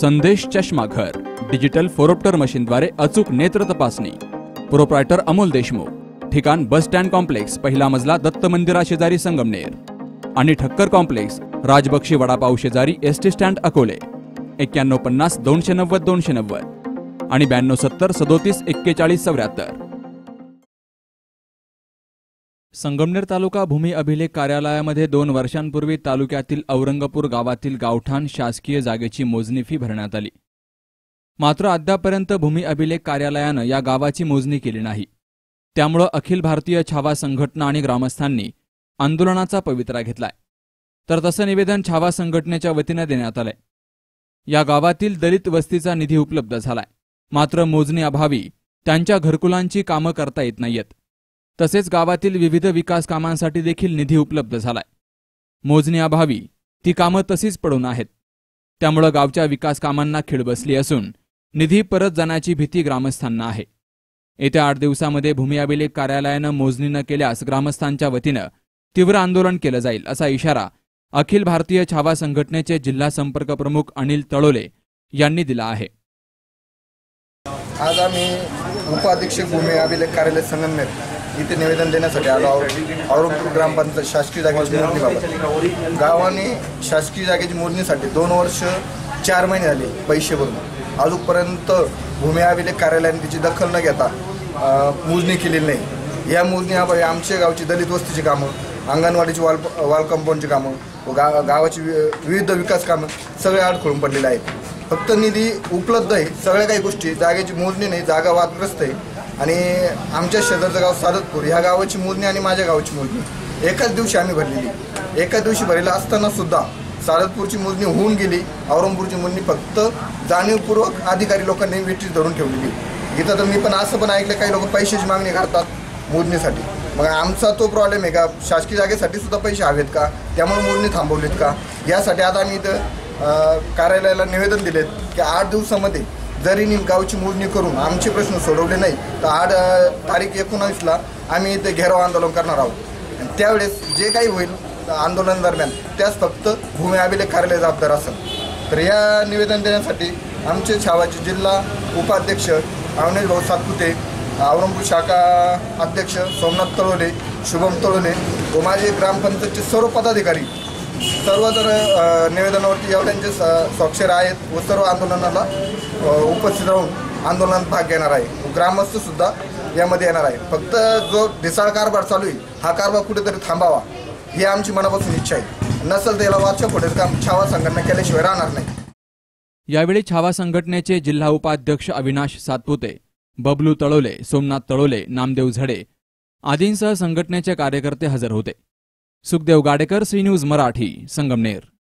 संदेश चष्माघर डिजिटल फोरोप्टर मशीनद्वारे अचूक नेत्र तपासणी। प्रोप्रायटर अमोल देशमुख। ठिकाण बस स्टँड कॉम्प्लेक्स, पहिला मजला, दत्त मंदिरा शेजारी संगमनेर आणि ठक्कर कॉम्प्लेक्स, राजबक्षी वडापाव शेजारी एसटी स्टँड अकोले। 9150 290 290 आणि 9270 37 41 74। संगमनेर तालुका भूमी अभिलेख कार्यालयामध्ये 2 वर्षांपूर्वी तालुक्यातील औरंगपूर गावातील गावठाण शासकीय जागेची मोजणी फी भरण्यात आली। मात्र अद्यापर्यंत भूमी अभिलेख कार्यालयानं या गावाची मोजणी केली नाही। त्यामुळे अखिल भारतीय छावा संघटना आणि ग्रामस्थांनी आंदोलनाचा पवित्रा घेतलाय। तर तसं निवेदन छावा संघटनेच्या वतीने देण्यात आलंय। या गावातील दलित वस्तीचा निधी उपलब्ध झालाय, मात्र मोजणी अभावी त्यांच्या घरकुलांची कामं करता येत नाहीयेत। तसेच गावातील विविध विकास कामांसाठी देखील निधी उपलब्ध झालाय। मोजणी अभावी ती कामं तशीच पडून आहेत। त्यामुळे गावच्या विकास कामांना खीळ बसली असून निधी परत जाण्याची भीती ग्रामस्थांना आहे। येत्या 8 दिवसांमध्ये भूमी अभिलेख कार्यालयानं मोजणी न केल्यास ग्रामस्थांच्या वतीनं तीव्र आंदोलन केलं जाईल, असा इशारा अखिल भारतीय छावा संघटनेचे जिल्हा संपर्क प्रमुख अनिल तळोले यांनी दिला आहे। आज आम्ही उपाधीक्षक भूमी अभिलेख कार्यालय संगमनेर इथे निवेदन देण्यासाठी आलो आहोत। औरंगपूर ग्रामपंचायत शासकीय जागेची मोजणीबाबत गावाने शासकीय जागेची मोजणीसाठी 2 वर्ष 4 महिने झाले पैसे भरून अजूनपर्यंत भूमी अभिलेख कार्यालयाने तिची दखल न घेता मोजणी केलेली नाही। या मोजणीअभावी आमच्या गावची दलित वस्तीची कामं, अंगणवाडीची वॉल कंपाऊंडची कामं व गावाची विविध विकास कामं सगळे अडखळून पडलेले आहेत। फक्त निधी उपलब्ध आहे, सगळ्या काही गोष्टी, जागेची मोजणी नाही, जागा वादग्रस्त आहे। आणि आमच्या शेजारचं गाव सादतपूर, ह्या गावाची मोजणी आणि माझ्या गावाची मोजणी एकाच दिवशी आम्ही भरलेली। एकाच दिवशी भरलेलं असताना सुद्धा सादतपूरची मोजणी होऊन गेली, औरंगपूरची मोजणी फक्त जाणीवपूर्वक अधिकारी लोकांनी वेटीस धरून ठेवलेली। इथं तर मी पण असं पण ऐकलं काही लोक पैशाची मागणी करतात मोजणीसाठी। मग आमचा तो प्रॉब्लेम आहे का? शासकीय जागेसाठी सुद्धा पैसे हवेत का? त्यामुळे मोजणी थांबवलीत का? यासाठी आता आम्ही इथं कार्यालयाला निवेदन दिलेत की 8 दिवसामध्ये जरी गावची मोजणी करून आमचे प्रश्न सोडवले नाही तर 8 तारीख 19ला आम्ही इथे घेराव आंदोलन करणार आहोत। आणि त्यावेळेस जे काही होईल आंदोलन दरम्यान त्यास फक्त भूमी अभिलेख कार्यालय जबाबदार असेल। तर या निवेदन देण्यासाठी आमचे छावाचे जिल्हा उपाध्यक्ष अवनीश भाऊ सातपुते, औरंगपूर शाखा अध्यक्ष सोमनाथ तळोले, शुभम तळोले व माझे ग्रामपंचायतचे सर्व पदाधिकारी सर्वजण निवेदनावरती एवढ्यांचे स्वाक्षर आहेत व सर्व आंदोलनाला उपस्थित राहून आंदोलनात भाग घेणार आहे। ग्रामस्थ सुद्धा यामध्ये येणार आहे। फक्त जो ढिसाळ कारभार चालू आहे हा कारभार कुठेतरी थांबावा ही आमची मनापासून इच्छा आहे। नसेल तर याला वाचा पुढे काम छावा संघटना केल्याशिवाय राहणार नाही। यावेळी छावा संघटनेचे जिल्हा उपाध्यक्ष अविनाश सातपुते, बबलू तळोले, सोमनाथ तळोले, नामदेव झडे आदींसह संघटनेचे कार्यकर्ते हजर होते। Sukhdev Gadekar, C news Marathi, Sangamner.